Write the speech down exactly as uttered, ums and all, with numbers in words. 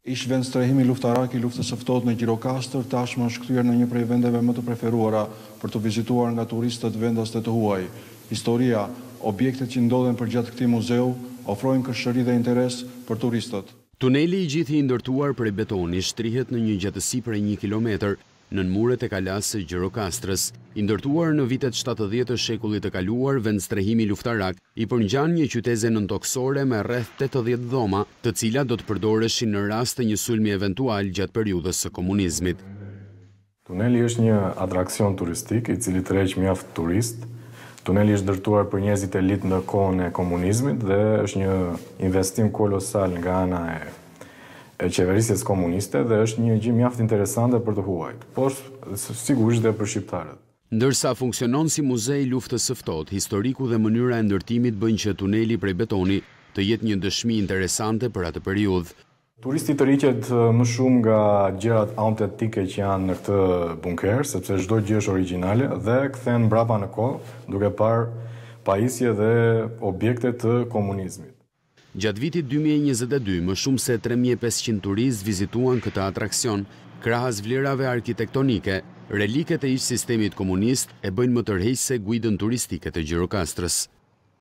Ish vend strehimi luftarak i luftës së ftohtë në Gjirokastër tashmë është kthyer në një prej vendeve më të preferuara për të vizituar nga turistët vendas të të huaj. Historia, objektet që ndodhen përgjatë këtij muzeu ofrojnë këshëri dhe interes për turistët. Tuneli i gjithë i ndërtuar prej betoni shtrihet në një gjatësi prej një kilometër nën muret e kalasë së Gjirokastrës. I ndërtuar në vitet shtatëdhjetë të shekullit të kaluar, vend strehimi luftarak i përngjan një qyteze nëntoksore me rreth tetëdhjetë dhoma, të cilat do të përdoreshin në rast të një sulmi eventual gjatë periudhës së komunizmit. Tuneli është një atraksion turistik i cili tërheq mjaft turist. Tuneli është ndërtuar për njerëzit e elit në kohën e komunizmit dhe është një investim kolosal nga ana e e qeverisjes komuniste dhe është një gjë mjaft interesante për të huajt, por sigurisht dhe për shqiptarët. Ndërsa funksionon si muze i luftës së ftohtë, historiku dhe mënyra e ndërtimit bëjnë që tuneli prej betoni të jetë një dëshmi interesante për atë periudhë. Turisti tërhiqet më shumë nga gjërat autentik që janë në këtë bunker, sepse çdo gjë është origjinale dhe kthehen mbrapa në kohë, duke parë pajisje dhe objekte të komunizmit. Gjatë vitit dy mijë e njëzet e dy, më shumë se tre mijë e pesëqind turistë vizituan këtë atraksion, krahas vlerave arkitektonike, reliket e ish sistemit komunist e bëjnë më tërheqëse guidën turistike të Gjirokastrës.